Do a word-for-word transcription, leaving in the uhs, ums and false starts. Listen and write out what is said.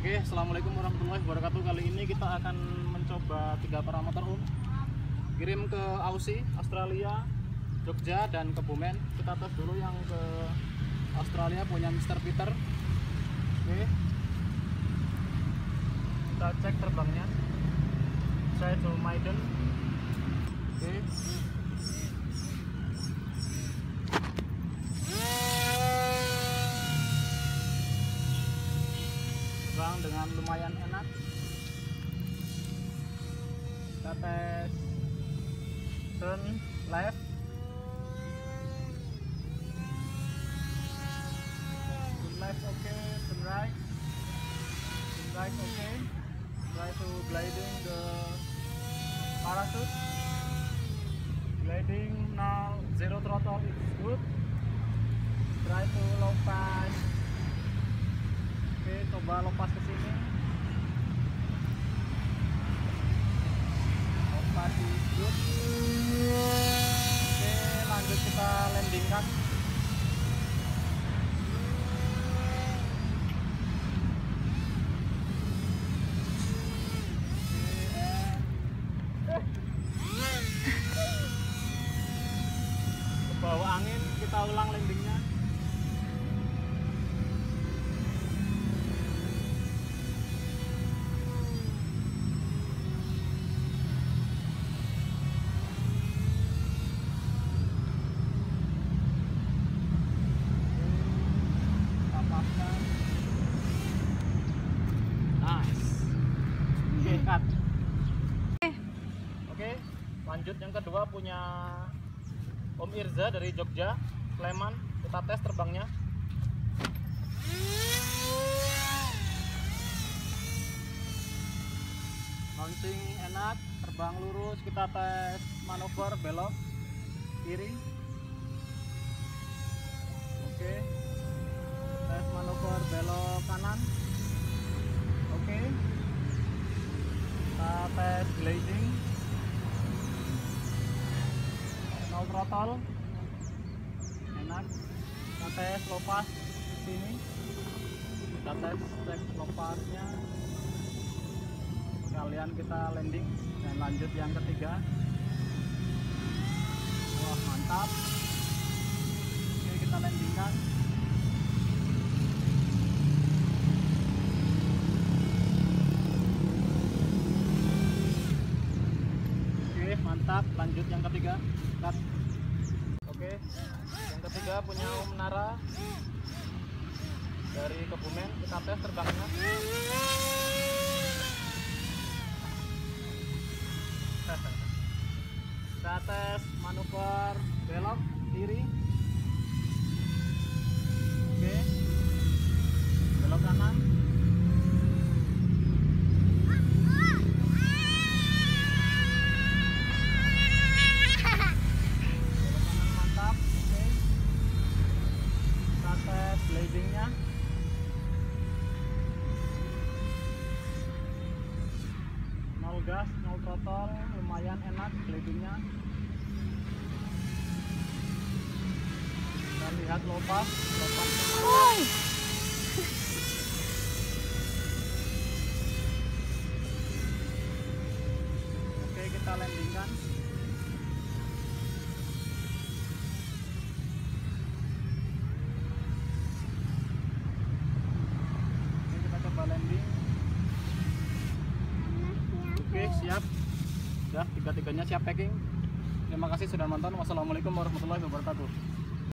Oke, assalamualaikum warahmatullahi wabarakatuh. Kali ini kita akan mencoba tiga parameter um kirim ke Aussie, Australia, Jogja, dan Kebumen. Kita tes dulu yang ke Australia punya mister Peter. Oke, kita cek terbangnya. Saya Joe Maiden. Oke, terbang dengan lumayan enak. Kita tes turn left, turn left oke, okay. Turn right, turn right oke, okay. Try to gliding the parachute, gliding now, zero throttle is good. Try to low pass. Oke, coba lepas ke sini. Lepas is good. Oke, lanjut kita landingkan. Ke bawah angin, kita ulang landingnya. Oke, lanjut yang kedua punya Om Irza dari Jogja, Sleman. Kita tes terbangnya. Launching enak, terbang lurus. Kita tes manuver belok kiri. Oke, tes manuver belok kanan. Oke, kita tes gliding, no throttle, enak. Kita tes lepas sini, kita tes cek lepasnya. Sekalian kita landing dan lanjut yang ketiga. Wah, mantap. Oke, kita landingkan. Mantap, lanjut yang ketiga. Cut. Oke, yang ketiga punya Om Nara dari Kebumen. Kita tes terbangnya. Kita tes manuver belok kiri. Oke, belok kanan. Glidingnya nol gas, nol throttle, lumayan enak glidingnya. Kita lihat lepas, lepasnya mantap. Oke, kita landingkan. Landing. Oke, siap. Ya, tiga-tiganya siap packing. Terima kasih sudah nonton. Wassalamualaikum warahmatullahi wabarakatuh.